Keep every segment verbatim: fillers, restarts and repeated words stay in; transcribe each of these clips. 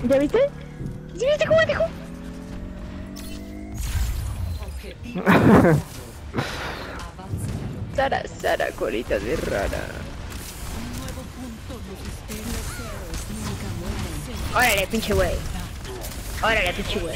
¿Ya viste? ¿Ya viste cómo dejó? Sara, Sara, colita de rana. Órale, pinche güey. Órale, pinche güey.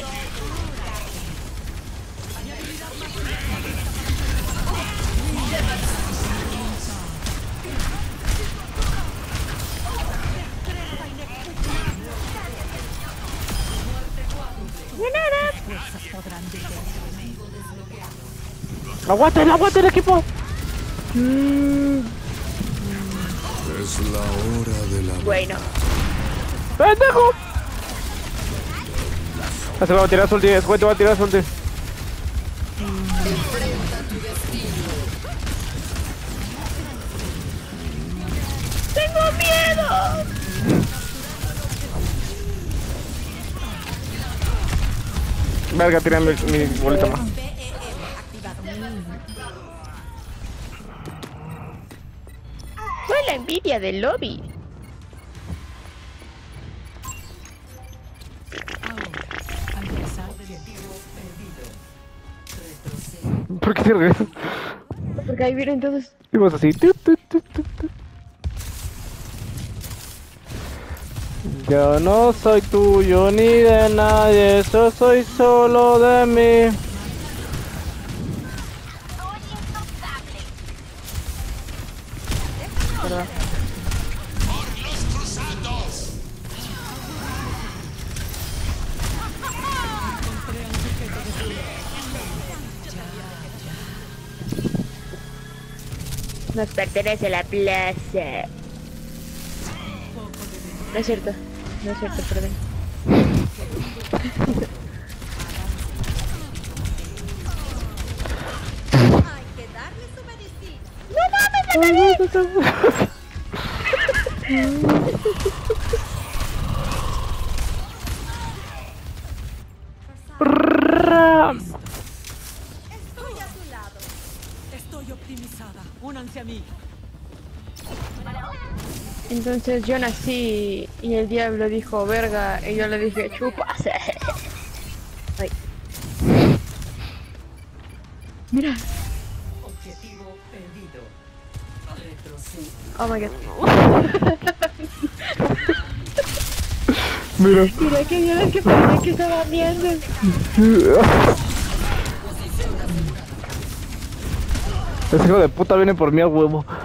¡Aguanten, aguanten el equipo! Mm, Es la hora de la... bueno. ¡Pendejo! Ah, se va a tirar su ulti, ese güey te va a tirar su ulti. ¡Tengo miedo! Verga, tiré mi, mi bolita más. Fue la envidia del lobby. ¿Por qué te regresas? Porque ahí vienen todos. Y vos así. Tu, tu, tu, tu, tu. Yo no soy tuyo ni de nadie, yo soy solo de mí. ¿Verdad? Nos pertenece la plaza. No es cierto, no es cierto, perdón. Hay que darle su medicina. ¡No mames, la cagué! Estoy a tu lado. Estoy optimizada. Únanse a mí. Entonces yo nací y el diablo dijo verga y yo le dije chupas. Ay. Mira. Objetivo perdido. Retroceso. Oh my god. Mira. Mira que bien que pensé que estaba viendo. Ese hijo de puta viene por mí a huevo.